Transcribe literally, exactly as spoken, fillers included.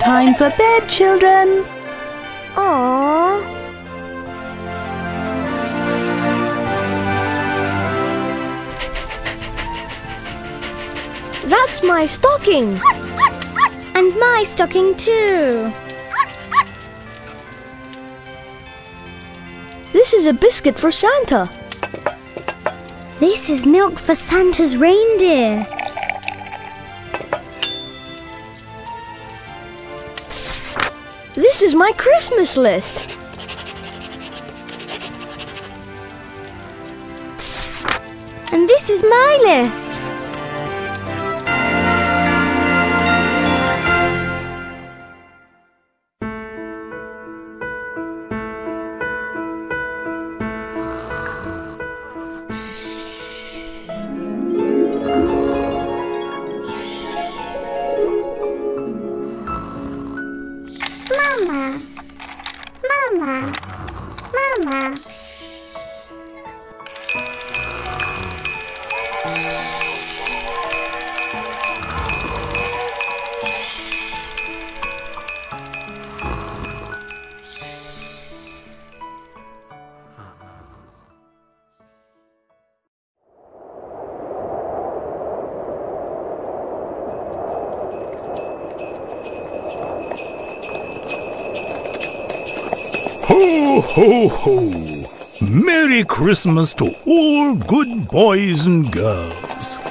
time for bed, children. Aww. That's my stocking. And my stocking too. This is a biscuit for Santa. This is milk for Santa's reindeer. This is my Christmas list. And this is my list. Mama, Mama, Mama. Ho, ho, ho! Merry Christmas to all good boys and girls.